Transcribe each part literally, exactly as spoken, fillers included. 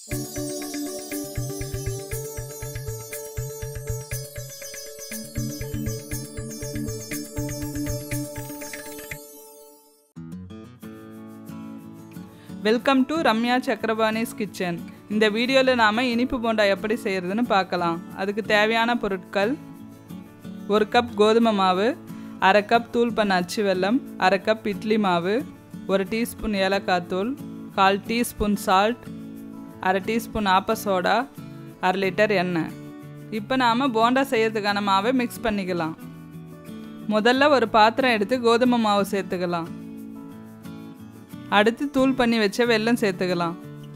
Welcome to Ramya Chakrapani's kitchen. இந்த வீடியோவில் நாம் இனிப்பு போண்டா எப்படி செய்கிறதுன்னு பார்க்கலாம். அதுக்கு தேவையான பொருட்கள்: ஒரு கப் கோதுமை மாவு, அரை கப் தூள் பண்ண அச்சு வெல்லம், அரை கப் இட்லி மாவு, ஒரு டீஸ்பூன் ஏலக்காய் தூள், கால் டீஸ்பூன் சால்ட், அரை டீஸ்பூன் ஆப்ப சோடா, அரை லிட்டர் எண்ணெய். இப்போ நாம் போண்டா செய்யறதுக்கான மாவை மிக்ஸ் பண்ணிக்கலாம். முதல்ல ஒரு பாத்திரம் எடுத்து கோதுமை மாவு சேர்த்துக்கலாம். அடுத்து தூள் பண்ணி வச்ச வெல்லம் சேர்த்துக்கலாம்.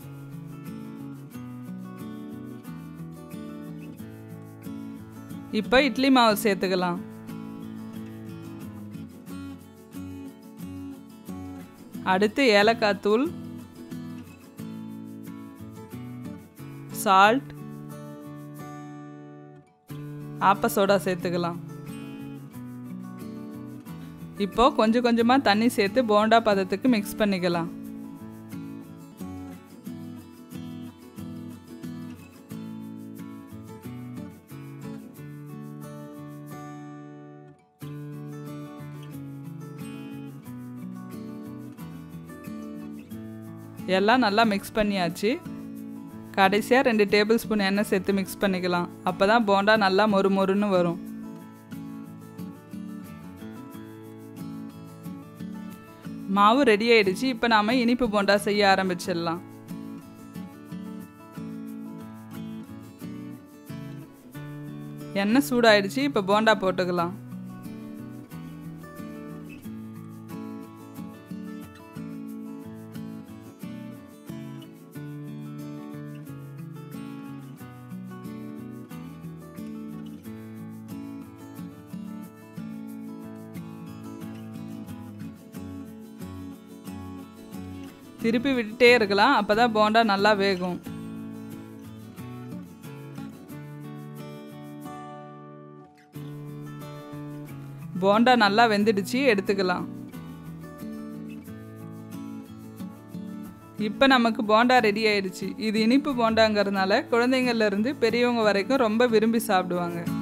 இப்போ இட்லி மாவு சேர்த்துக்கலாம். அடுத்து ஏலக்காய் தூள், சால்ட், ஆப்ப சோடா சேர்த்துக்கலாம். இப்போ கொஞ்சம் கொஞ்சமாக தண்ணி சேர்த்து போண்டா பதத்துக்கு மிக்ஸ் பண்ணிக்கலாம். எல்லாம் நல்லா மிக்ஸ் பண்ணியாச்சு. கடைசியாக ரெண்டு டேபிள் ஸ்பூன் எண்ணெய் சேர்த்து மிக்ஸ் பண்ணிக்கலாம். அப்போ தான் போண்டா நல்லா மொறு மொறுன்னு வரும். மாவு ரெடி ஆயிடுச்சு. இப்போ நாம் இனிப்பு போண்டா செய்ய ஆரம்பிச்சிடலாம். எண்ணெய் சூடாயிடுச்சு. இப்போ போண்டா போட்டுக்கலாம். திருப்பி விட்டுட்டே இருக்கலாம். அப்போ தான் போண்டா நல்லா வேகும். போண்டா நல்லா வெந்துடுச்சு, எடுத்துக்கலாம். இப்போ நமக்கு போண்டா ரெடி ஆயிடுச்சு. இது இனிப்பு போண்டாங்கிறதுனால குழந்தைங்கள்ல இருந்து பெரியவங்க வரைக்கும் ரொம்ப விரும்பி சாப்பிடுவாங்க.